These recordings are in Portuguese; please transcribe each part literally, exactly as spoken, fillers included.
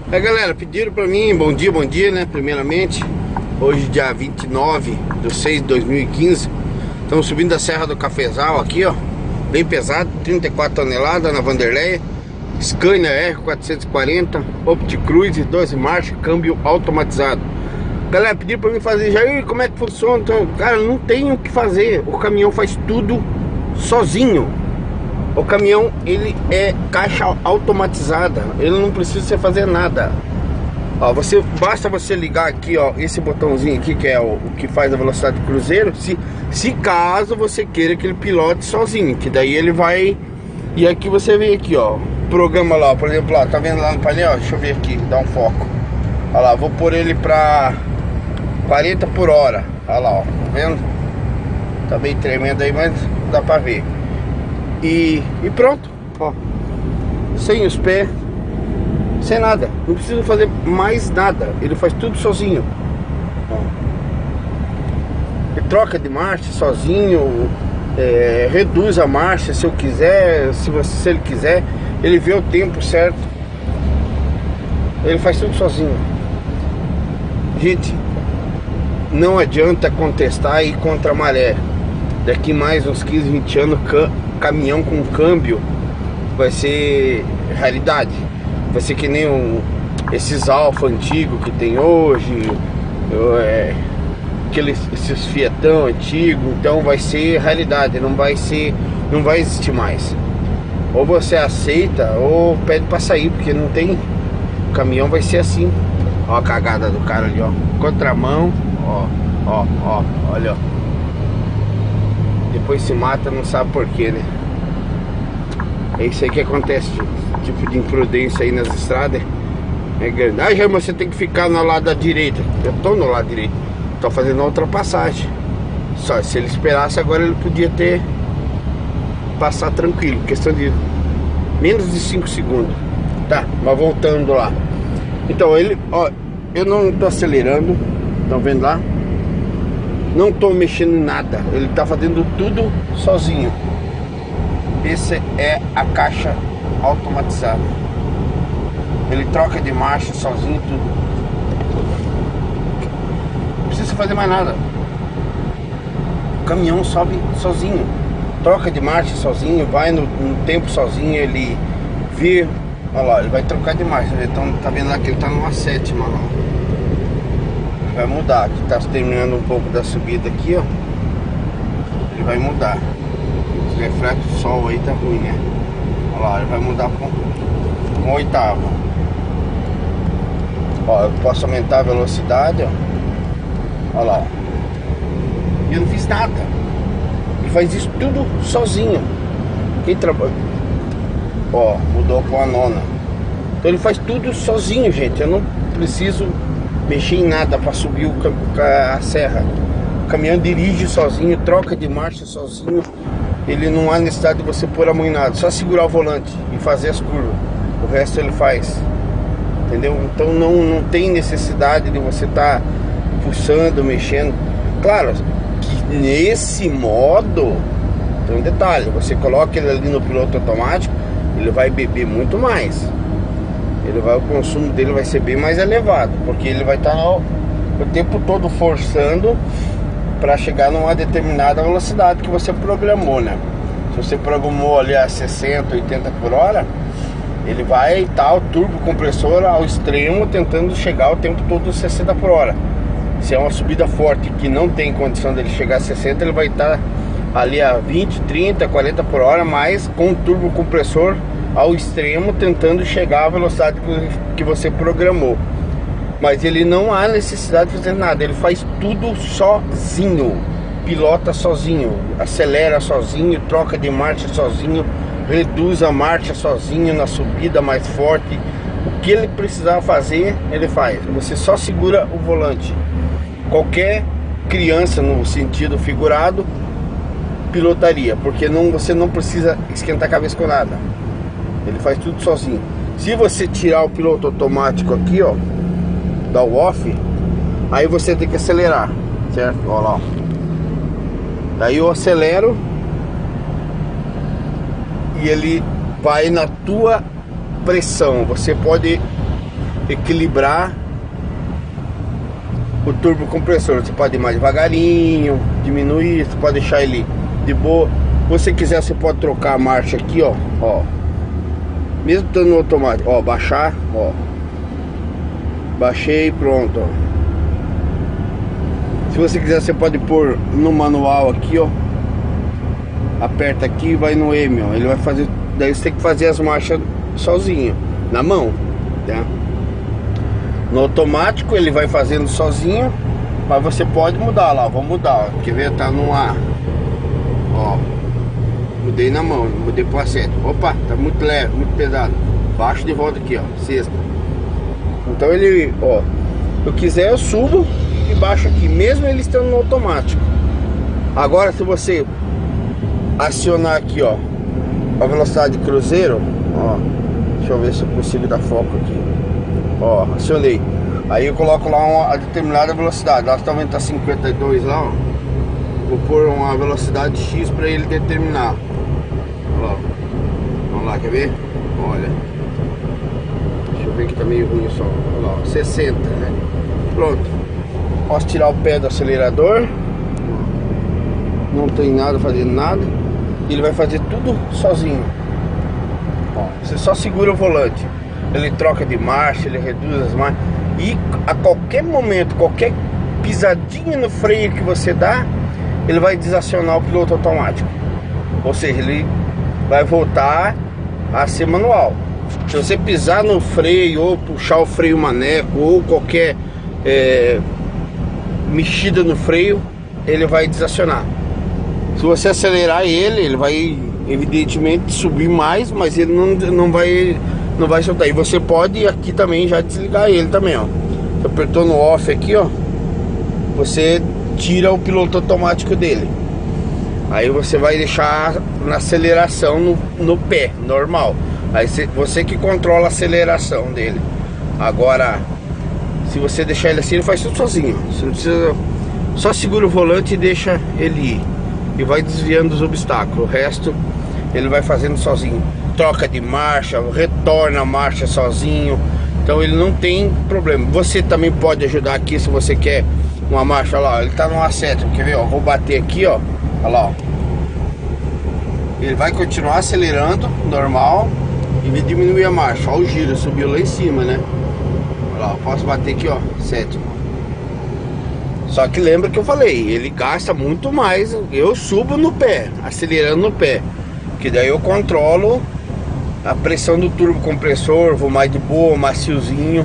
É, galera, pediram pra mim, bom dia, bom dia, né? Primeiramente, hoje dia vinte e nove de seis de dois mil e quinze. Estamos subindo a Serra do Cafezal aqui, ó. Bem pesado, trinta e quatro toneladas na Vanderleia. Scania R quatrocentos e quarenta, OptiCruise, doze marchas, câmbio automatizado. Galera, pediram pra mim fazer já, e como é que funciona? Então, cara, não tem o que fazer. O caminhão faz tudo sozinho. O caminhão, ele é caixa automatizada. Ele não precisa você fazer nada. Ó, você, basta você ligar aqui, ó, esse botãozinho aqui, que é o, o que faz a velocidade do cruzeiro. Se, se caso você queira que ele pilote sozinho, que daí ele vai... E aqui você vê aqui, ó, programa lá, por exemplo, lá, tá vendo lá no painel? Deixa eu ver aqui, dá um foco. Olha lá, vou pôr ele pra quarenta por hora. Olha lá, ó, tá vendo? Tá bem tremendo aí, mas dá pra ver. E, e pronto, ó, sem os pés, sem nada, não precisa fazer mais nada, ele faz tudo sozinho. Ó. Ele troca de marcha sozinho, é, reduz a marcha se eu quiser, se, você, se ele quiser, ele vê o tempo certo, ele faz tudo sozinho. Gente, não adianta contestar e ir contra a maré. Daqui mais uns quinze, vinte anos, caminhão com câmbio vai ser realidade. Vai ser que nem um, esses Alfa antigos que tem hoje, é, aqueles, esses Fiatão antigos. Então vai ser realidade, não vai ser, não vai existir mais. Ou você aceita ou pede pra sair, porque não tem. O caminhão vai ser assim. Ó a cagada do cara ali, ó, contramão, ó, ó, ó, olha, ó. Depois se mata, não sabe porquê, né? É isso aí que acontece, tipo de imprudência aí nas estradas. É grande. Ah, já, mas você tem que ficar no lado da direita. Eu tô no lado direito, tô fazendo a ultrapassagem. Só se ele esperasse agora, ele podia ter passar tranquilo. Questão de menos de cinco segundos. Tá, mas voltando lá. Então ele, ó, eu não tô acelerando. Estão vendo lá? Não tô mexendo em nada. Ele tá fazendo tudo sozinho. Essa é a caixa automatizada. Ele troca de marcha sozinho, tudo. Não precisa fazer mais nada. O caminhão sobe sozinho, troca de marcha sozinho, vai no, no tempo sozinho. Ele vê, olha lá, ele vai trocar de marcha. Então tá vendo lá que ele tá numa sétima lá. Vai mudar, aqui tá terminando um pouco da subida aqui, ó. Ele vai mudar. O reflexo do sol aí tá ruim, né? Olha lá, ele vai mudar com um oitavo. Ó, eu posso aumentar a velocidade, ó. Olha lá. E eu não fiz nada. Ele faz isso tudo sozinho. Quem trabalha... Ó, mudou com a nona. Então ele faz tudo sozinho, gente. Eu não preciso mexer em nada para subir o, a serra. O caminhão dirige sozinho, troca de marcha sozinho. Ele não há necessidade de você pôr a mão em nada, só segurar o volante e fazer as curvas. O resto ele faz, entendeu? Então não, não tem necessidade de você estar tá pulsando, mexendo. Claro que nesse modo tem um detalhe: você coloca ele ali no piloto automático, ele vai beber muito mais. Ele vai, o consumo dele vai ser bem mais elevado, porque ele vai estar o tempo todo forçando para chegar numa determinada velocidade que você programou, né? Se você programou ali a sessenta, oitenta por hora, ele vai estar o turbo compressor ao extremo, tentando chegar o tempo todo a sessenta por hora. Se é uma subida forte que não tem condição dele chegar a sessenta, ele vai estar ali a vinte, trinta, quarenta por hora, mas com o turbo compressor ao extremo, tentando chegar à velocidade que você programou. Mas ele não há necessidade de fazer nada. Ele faz tudo sozinho. Pilota sozinho, acelera sozinho, troca de marcha sozinho, reduz a marcha sozinho na subida mais forte. O que ele precisar fazer, ele faz. Você só segura o volante. Qualquer criança, no sentido figurado, pilotaria, porque não, você não precisa esquentar a cabeça com nada. Ele faz tudo sozinho. Se você tirar o piloto automático aqui, ó, dá o off, aí você tem que acelerar, certo? Olha lá, ó. Daí eu acelero e ele vai na tua pressão. Você pode equilibrar o turbo compressor. Você pode ir mais devagarinho, diminuir, você pode deixar ele de boa. Se você quiser, você pode trocar a marcha aqui, ó, ó. Mesmo estando no automático, ó, baixar, ó. Baixei, pronto, ó. Se você quiser, você pode pôr no manual aqui, ó. Aperta aqui e vai no M, ó. Ele vai fazer, daí você tem que fazer as marchas sozinho, na mão, tá? No automático ele vai fazendo sozinho, mas você pode mudar lá, vou mudar, ó. Quer ver? Tá no A, ó. Mudei na mão, mudei pro A sete. Opa, tá muito leve, muito pesado. Baixo de volta aqui, ó, sexta. Então ele, ó, se eu quiser eu subo e baixo aqui, mesmo ele estando no automático. Agora se você acionar aqui, ó, a velocidade de cruzeiro, ó, deixa eu ver se eu consigo dar foco aqui. Ó, acionei. Aí eu coloco lá uma determinada velocidade. Lá está vendo, tá cinquenta e dois lá, ó. Vou pôr uma velocidade X para ele determinar. Olha lá. Vamos lá, quer ver? Olha. Deixa eu ver que tá meio ruim só. Olha lá, ó, sessenta, né? Pronto. Posso tirar o pé do acelerador. Não tem nada fazendo nada. Ele vai fazer tudo sozinho. Ó, você só segura o volante. Ele troca de marcha, ele reduz as marchas. E a qualquer momento, qualquer pisadinha no freio que você dá, ele vai desacionar o piloto automático. Ou seja, ele vai voltar a ser manual. Se você pisar no freio, ou puxar o freio maneco, ou qualquer é, mexida no freio, ele vai desacionar. Se você acelerar ele, ele vai evidentemente subir mais, mas ele não, não vai... não vai soltar. E você pode aqui também já desligar ele também, ó. Você apertou no off aqui, ó, você tira o piloto automático dele. Aí você vai deixar na aceleração no, no pé, normal. Aí você, você que controla a aceleração dele. Agora, se você deixar ele assim, ele faz tudo sozinho. Você não precisa, só segura o volante e deixa ele ir. E vai desviando dos obstáculos. O resto ele vai fazendo sozinho. Troca de marcha, retorna a marcha sozinho. Então ele não tem problema. Você também pode ajudar aqui se você quer uma marcha. Olha lá, ele tá no A sete, quer ver? Ó, vou bater aqui, ó. Olha lá, ó. Ele vai continuar acelerando, normal. E vai diminuir a marcha. Olha o giro, subiu lá em cima, né? Olha lá, posso bater aqui, ó, sétimo. Só que lembra que eu falei, ele gasta muito mais. Eu subo no pé, acelerando no pé, que daí eu controlo a pressão do turbo compressor, vou mais de boa, maciozinho.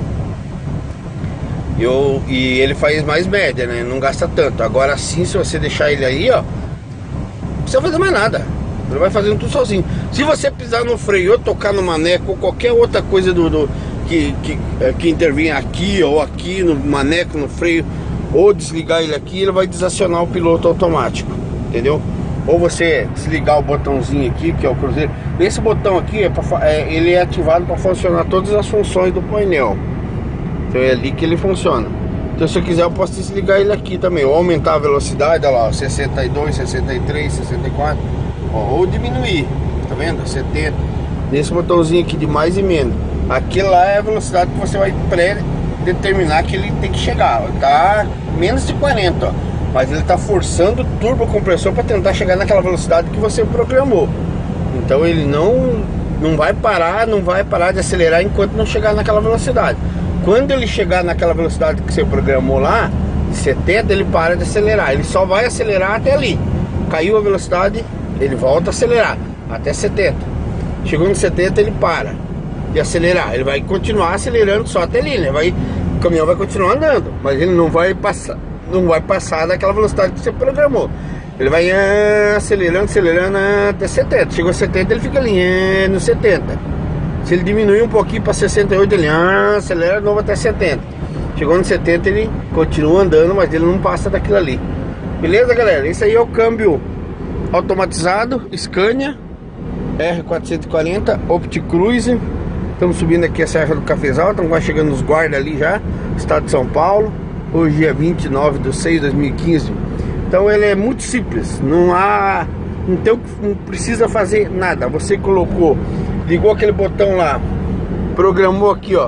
Eu, e ele faz mais média, né? Não gasta tanto. Agora sim, se você deixar ele aí, ó, não precisa fazer mais nada. Ele vai fazendo tudo sozinho. Se você pisar no freio ou tocar no maneco ou qualquer outra coisa do, do que, que, que intervém aqui ou aqui no maneco, no freio, ou desligar ele aqui, ele vai desacionar o piloto automático, entendeu? Ou você desligar o botãozinho aqui, que é o cruzeiro. Esse botão aqui, é pra, é, ele é ativado para funcionar todas as funções do painel. Então é ali que ele funciona. Então se eu quiser eu posso desligar ele aqui também. Ou aumentar a velocidade, olha lá, sessenta e dois, sessenta e três, sessenta e quatro. Ó, ou diminuir, tá vendo? setenta. Nesse botãozinho aqui de mais e menos. Aqui lá é a velocidade que você vai pré-determinar que ele tem que chegar. Tá menos de quarenta, ó. Mas ele está forçando o turbo compressor para tentar chegar naquela velocidade que você programou. Então ele não, não vai parar, não vai parar de acelerar enquanto não chegar naquela velocidade. Quando ele chegar naquela velocidade que você programou lá, setenta, ele para de acelerar. Ele só vai acelerar até ali. Caiu a velocidade, ele volta a acelerar até setenta. Chegou no setenta, ele para de acelerar. Ele vai continuar acelerando só até ali, né? Vai, o caminhão vai continuar andando, mas ele não vai passar. Não vai passar daquela velocidade que você programou. Ele vai ah, acelerando, acelerando ah, até setenta. Chegou a setenta, ele fica ali ah, no setenta. Se ele diminuir um pouquinho para sessenta e oito, ele ah, acelera de novo até setenta. Chegou no setenta, ele continua andando, mas ele não passa daquilo ali. Beleza, galera? Esse aí é o câmbio automatizado Scania R quatrocentos e quarenta OptiCruise. Estamos subindo aqui a Serra do Cafezal. Estamos quase chegando nos guardas ali já, estado de São Paulo. Hoje é vinte e nove de seis de dois mil e quinze. Então ele é muito simples. Não há, não, tem, não precisa fazer nada. Você colocou, ligou aquele botão lá, programou aqui, ó,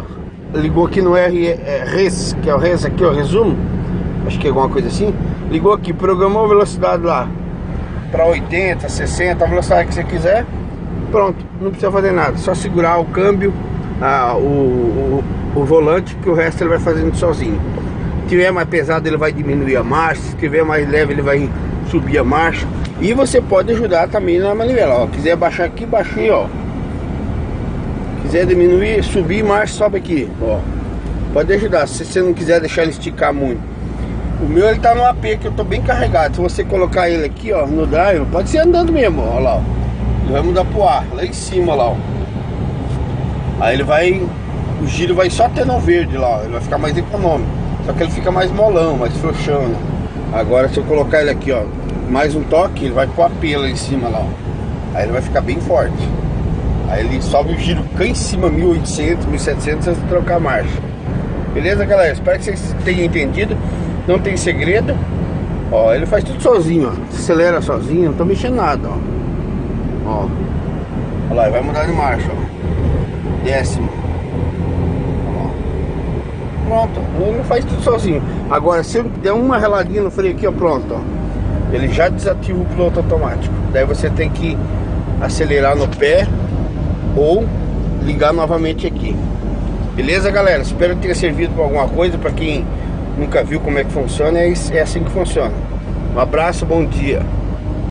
ligou aqui no R, é, Res, que é o Res aqui, ó, resumo, acho que é alguma coisa assim. Ligou aqui, programou a velocidade lá para oitenta, sessenta, a velocidade que você quiser. Pronto, não precisa fazer nada, só segurar o câmbio, ah, o, o, o volante, que o resto ele vai fazendo sozinho. Se tiver mais pesado ele vai diminuir a marcha, se tiver mais leve ele vai subir a marcha. E você pode ajudar também na manivela, ó. Quiser baixar aqui, baixei, ó. Quiser diminuir, subir, marcha, sobe aqui, ó. Pode ajudar, se você não quiser deixar ele esticar muito. O meu ele tá no A P, que eu tô bem carregado. Se você colocar ele aqui, ó, no drive, pode ser andando mesmo, ó, lá, ó. Ele vai mudar pro ar, lá em cima, lá, ó. Aí ele vai, o giro vai só ter no verde lá, ó. Ele vai ficar mais econômico. Só que ele fica mais molão, mais frouxão, né? Agora se eu colocar ele aqui, ó, mais um toque, ele vai pro A P lá em cima, lá, ó. Aí ele vai ficar bem forte. Aí ele sobe o giro cá em cima, mil e oitocentos, mil e setecentos, antes de trocar a marcha. Beleza, galera? Espero que vocês tenham entendido. Não tem segredo. Ó, ele faz tudo sozinho, ó. Acelera sozinho, não tô mexendo nada, ó. Ó. Olha lá, ele vai mudar de marcha, ó. Décimo. Ó. Pronto, ele faz tudo sozinho. Agora, se eu der uma reladinha no freio aqui, ó, pronto, ó. Ele já desativa o piloto automático. Daí você tem que acelerar no pé ou ligar novamente aqui. Beleza, galera? Espero que tenha servido para alguma coisa. Para quem nunca viu como é que funciona, é assim que funciona. Um abraço, bom dia.